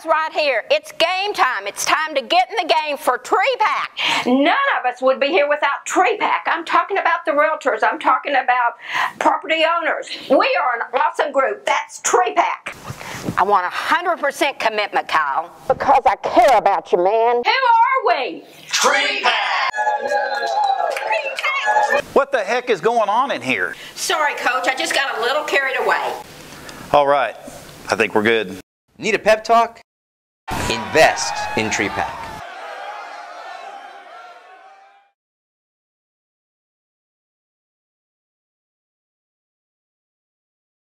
guys right here, it's game time. It's time to get in the game for TREPAC. None of us would be here without TREPAC. I'm talking about the realtors. I'm talking about property owners. We are an awesome group. That's TREPAC. I want 100% commitment, Kyle. Because I care about you, man. Who are we? TREPAC! What the heck is going on in here? Sorry, Coach. I just got a little carried away. All right. I think we're good. Need a pep talk? Invest in TREPAC.